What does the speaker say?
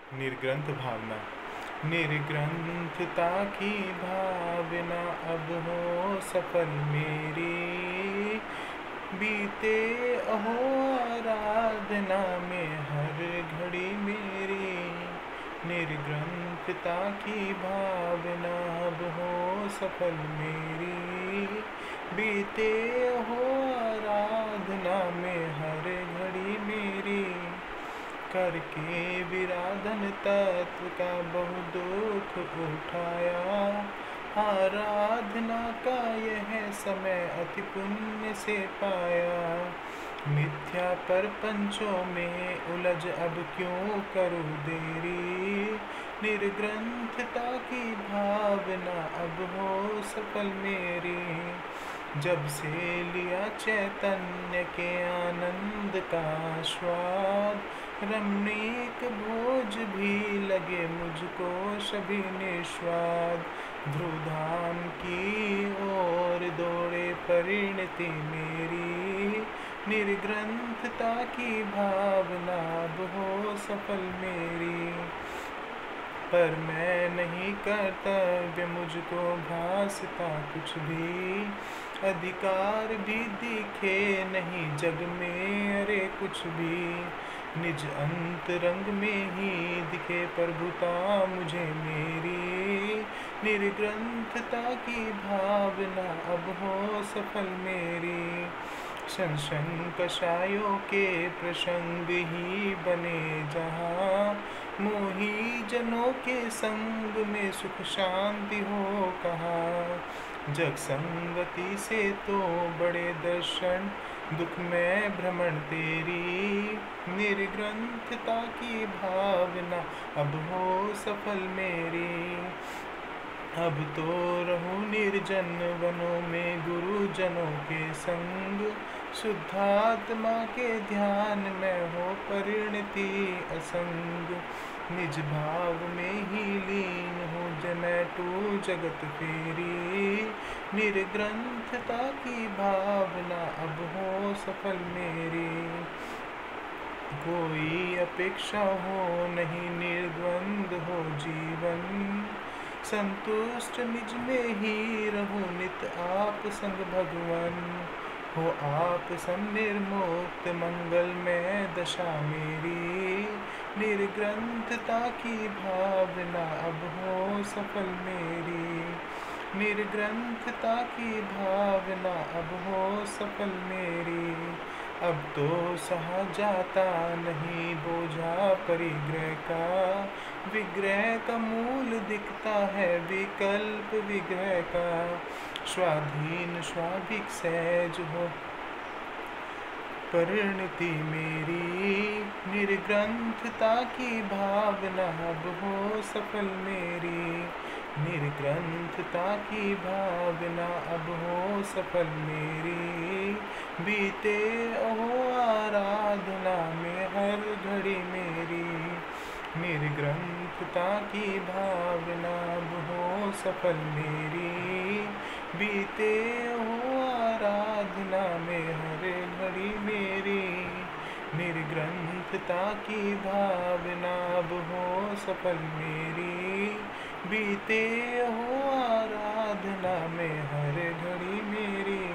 निर्ग्रंथ भावना। निर्ग्रंथता की भावना अब हो सफल मेरी, बीते अहो आराधना में हर घड़ी मेरी। निर्ग्रंथता की भावना अब हो सफल मेरी, बीते अहो आराधना में हर घड़ी मेरी। करके विराधन तत्व का बहु दुख उठाया, आराधना का यह समय अति पुण्य से पाया। मिथ्या पर पंचों में उलझ अब क्यों करूँ देरी, निर्ग्रंथता की भावना अब हो सफल मेरी। जब से लिया चैतन्य के आनंद का स्वाद, रमणीक भोज भी लगे मुझको सभी निस्वाद। ध्रुवधाम की ओर दौड़े परिणति मेरी, निर्ग्रंथता की भावना अब हो सफल मेरी। पर मैं नहीं कर्तव्य मुझको भासता कुछ भी, अधिकार भी दिखे नहीं जग में अरे कुछ भी। निज अंतरंग में ही दिखे प्रभुता मुझे मेरी, निर्ग्रंथता की भावना अब हो सफल मेरी। संसन कषायों के प्रसंग ही बने जहाँ, मोही जनों के संग में सुख शांति हो कहाँ। जग संगति से तो बड़े दर्शन दुख में भ्रमण तेरी, निर्ग्रंथता की भावना अब हो सफल मेरी। अब तो रहूं निर्जन वनों में गुरुजनों के संग, शुद्धात्मा के ध्यान में हो परिणति असंग। निज भाव में ही लीन हो जमैटू जगत फेरी, निर्ग्रंथता की भावना अब हो सफल मेरी। कोई अपेक्षा हो नहीं निर्द्वंद हो जीवन, संतुष्ट निज में ही रहूं नित आप संग भगवन। हो आप सम निर्मुक्त मंगल में दशा मेरी, निर्ग्रंथता की भावना अब हो सफल मेरी। निर्ग्रंथता की भावना अब हो सफल मेरी। अब तो सहा जाता नहीं बोझा परिग्रह का, विग्रह का मूल दिखता है विकल्प विग्रह का। स्वाधीन स्वाभिक सहज हो परिणति मेरी, निर्ग्रंथता की भावना अब हो सफल मेरी। निर्ग्रंथता की भावना अब हो सफल मेरी, बीते अहो आराधना में हर घड़ी मेरी। निर्ग्रंथता की भावना अब हो सफल मेरी, बीते अहो आराधना में हर घड़ी मेरी। निर्ग्रंथता की भावना अब हो सफल मेरी, बीते हो आराधना में हर घड़ी मेरी।